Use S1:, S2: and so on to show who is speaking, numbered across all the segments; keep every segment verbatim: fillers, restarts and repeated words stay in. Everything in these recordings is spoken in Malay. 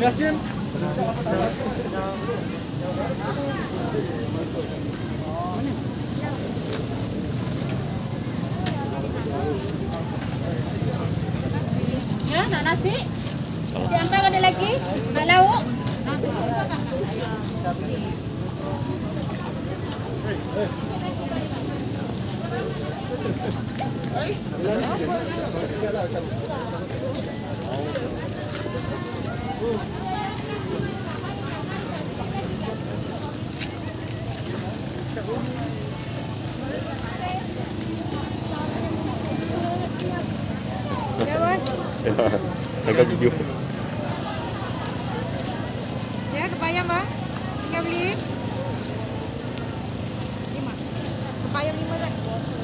S1: Yasin.
S2: Ya, nak nasi? Siapa ada lagi? Nak lauk? Ya, bos.
S3: Ya, tangkap video.
S2: Ya, kepayang, Mbak. Tiga beli. Lima. Kepayang lima, kan?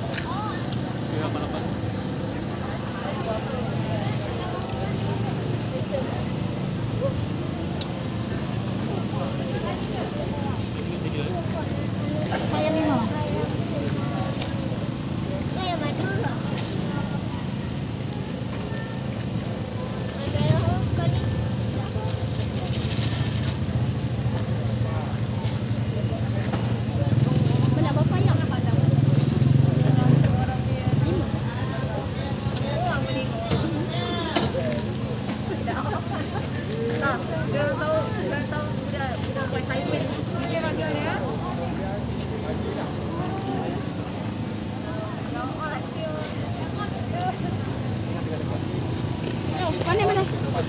S2: Kepayang lima. Kepayang madu lah. Mana mana?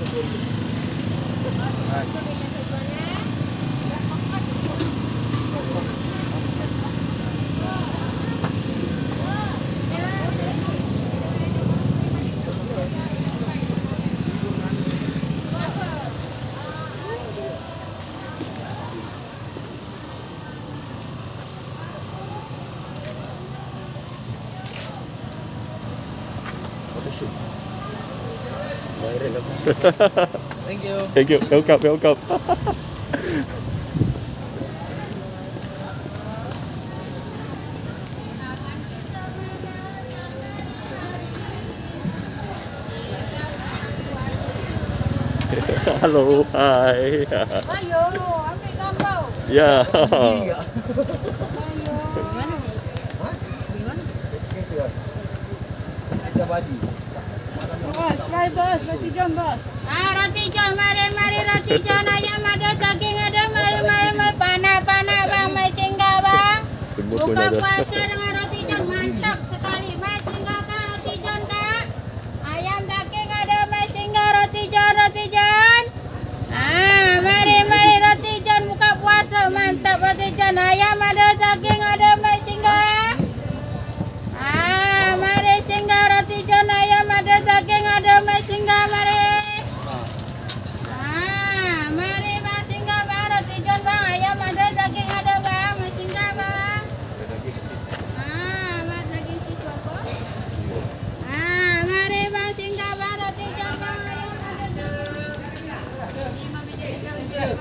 S3: Thank you. Thank you. Welcome, welcome. Hello, hi.
S2: Ayo, ambil gambar.
S3: Ya.
S2: Bos, try bos, roti john bos. Ah, roti john, mari mari roti john, ayam ada, daging ada, mari mari mari panas-panas bang, mai singgah bang. Buka puasa dengan roti john mantap sekali. Mai singgah kak roti john kak. Ayam daging ada, mai singgah roti john, roti john. Ah, mari mari roti john buka puasa mantap roti john. Ayam ada, daging ada, mai singgah. Ah, mari singgah roti john, ayam ada, daging ada, mai singgah mari. Ah, mari bang singgah bang, roti john bang, ayam ada, daging ada bang, mai singgah bang. Ah, mas daging siswa kok. Ah, mari bang singgah bang, roti john bang, ayam ada, daging. Lima biji ikan biar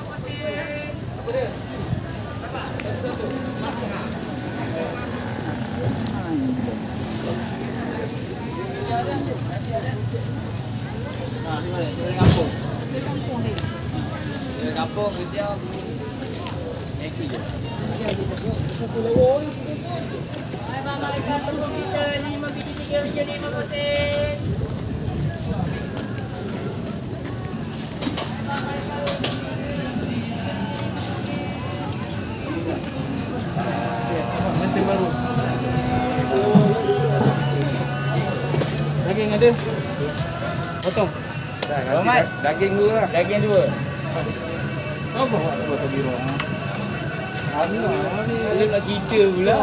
S1: Nah, ni mana? Dari kampung. Dari kampung ni. Dari kampung dia Meki je. Hai mama ikan telur kita lima biji tiga ringgit lima puluh sen. Nanti baru. Daging ada. Potong.
S4: Dah, daging dua lah.
S1: Daging dua. Kau bawa botol biru. Kami ni nak kita pula.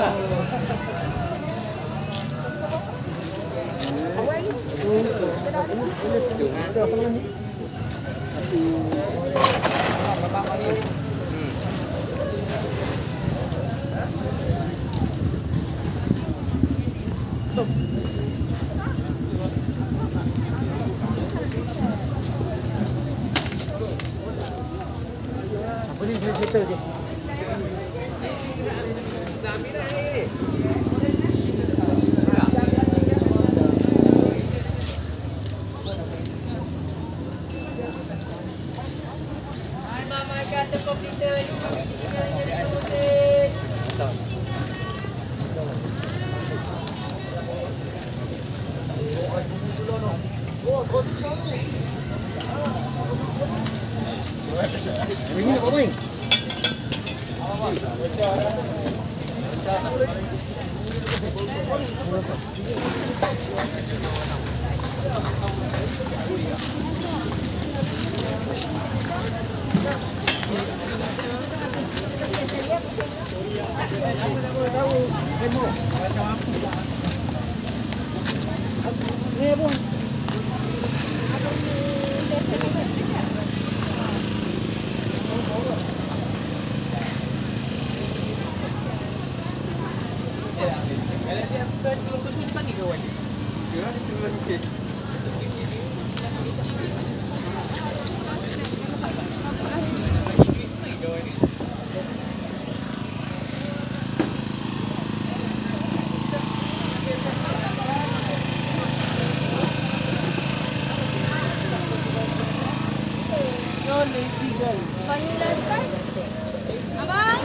S1: Apa ni cerita je.
S4: Ini apa ni?
S2: Abang.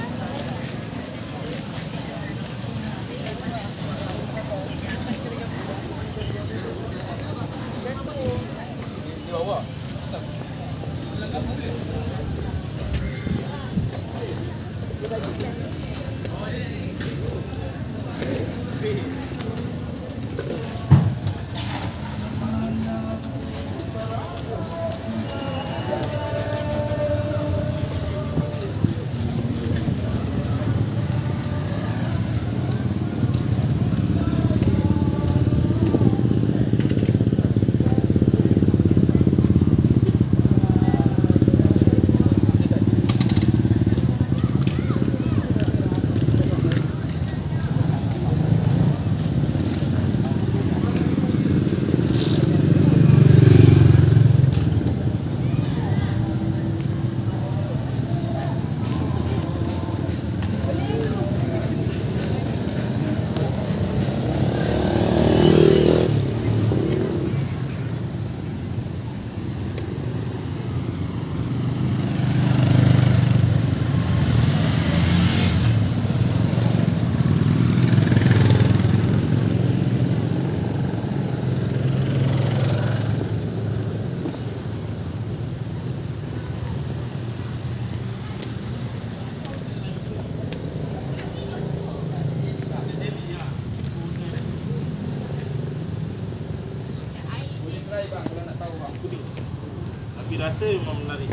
S5: Tapi rasa memang menarik.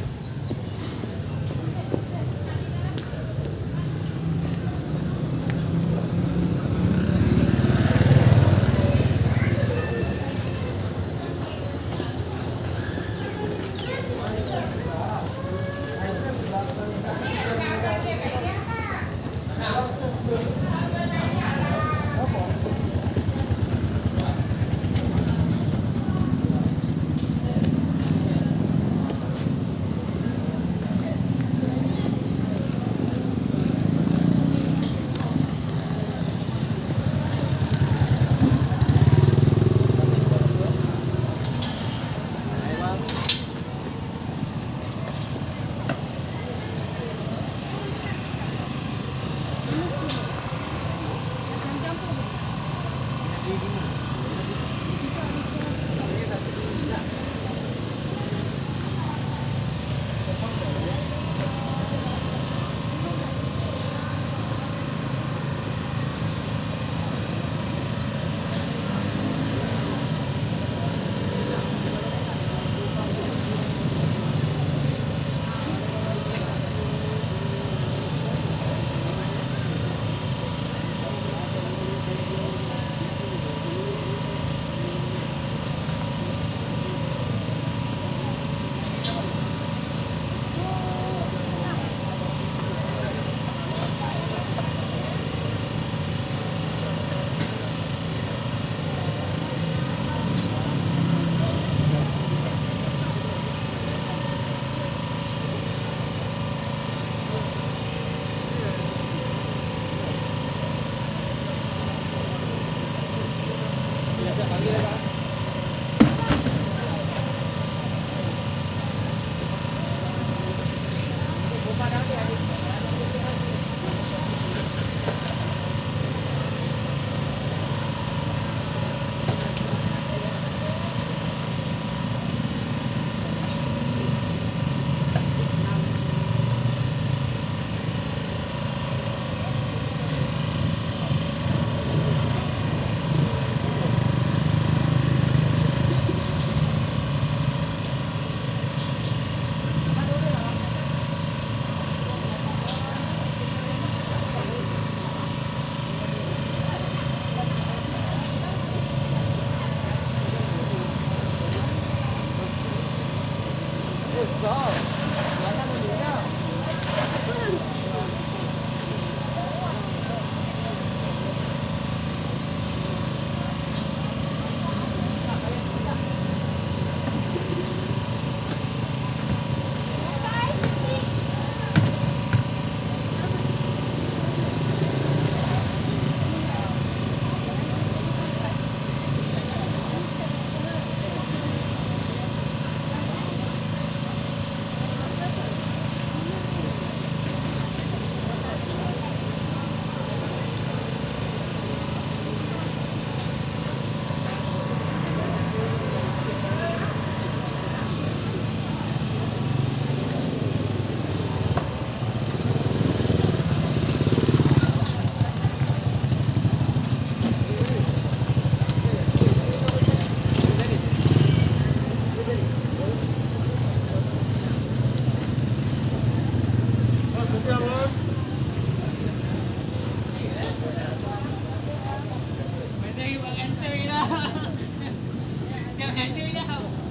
S2: Jangan handle dah.